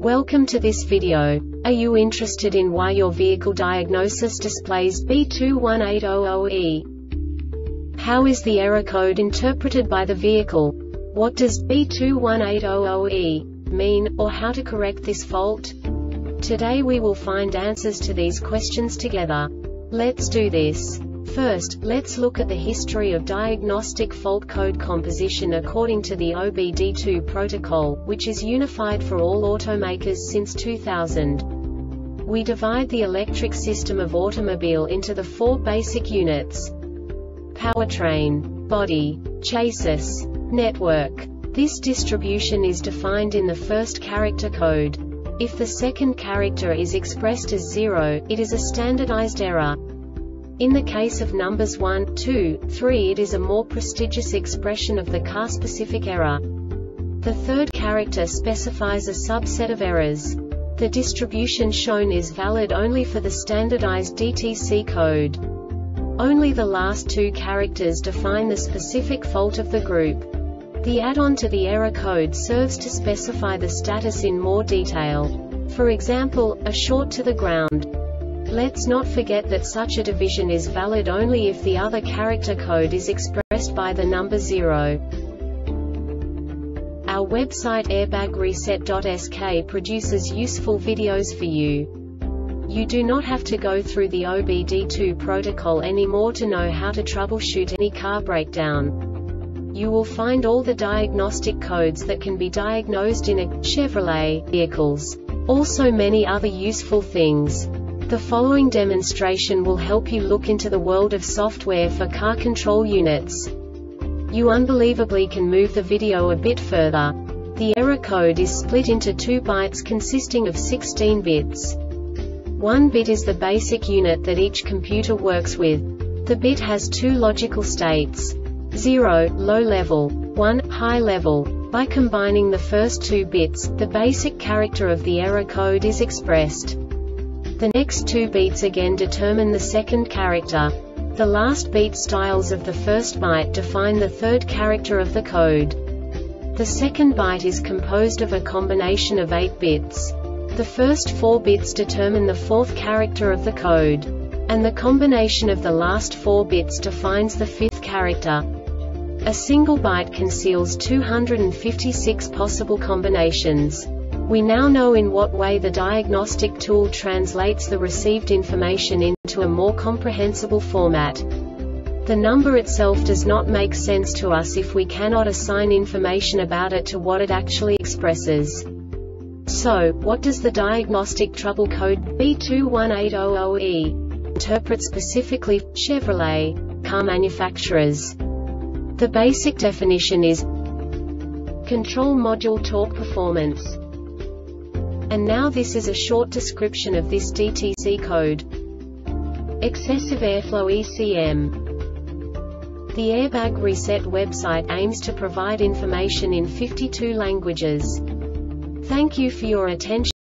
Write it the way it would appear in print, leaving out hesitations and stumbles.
Welcome to this video. Are you interested in why your vehicle diagnosis displays B21800E? How is the error code interpreted by the vehicle? What does B21800E mean, or how to correct this fault? Today we will find answers to these questions together. Let's do this. First, let's look at the history of diagnostic fault code composition according to the OBD2 protocol, which is unified for all automakers since 2000. We divide the electric system of automobile into the four basic units: powertrain, body, chassis, network. This distribution is defined in the first character code. If the second character is expressed as 0, it is a standardized error. In the case of numbers 1, 2, 3, it is a more prestigious expression of the car-specific error. The third character specifies a subset of errors. The distribution shown is valid only for the standardized DTC code. Only the last two characters define the specific fault of the group. The add-on to the error code serves to specify the status in more detail. For example, a short to the ground. Let's not forget that such a division is valid only if the other character code is expressed by the number 0. Our website airbagreset.sk produces useful videos for you. You do not have to go through the OBD2 protocol anymore to know how to troubleshoot any car breakdown. You will find all the diagnostic codes that can be diagnosed in a Chevrolet vehicles. Also many other useful things. The following demonstration will help you look into the world of software for car control units. You unbelievably can move the video a bit further. The error code is split into 2 bytes consisting of 16 bits. 1 bit is the basic unit that each computer works with. The bit has 2 logical states: 0, low level, 1, high level. By combining the first 2 bits, the basic character of the error code is expressed. The next 2 beats again determine the second character. The last beat styles of the first byte define the third character of the code. The second byte is composed of a combination of 8 bits. The first 4 bits determine the fourth character of the code. And the combination of the last 4 bits defines the fifth character. A single byte conceals 256 possible combinations. We now know in what way the diagnostic tool translates the received information into a more comprehensible format. The number itself does not make sense to us if we cannot assign information about it to what it actually expresses. So, what does the diagnostic trouble code B21800E interpret specifically for Chevrolet car manufacturers? The basic definition is control module torque performance. And now this is a short description of this DTC code. Excessive airflow ECM. The Airbag Reset website aims to provide information in 52 languages. Thank you for your attention.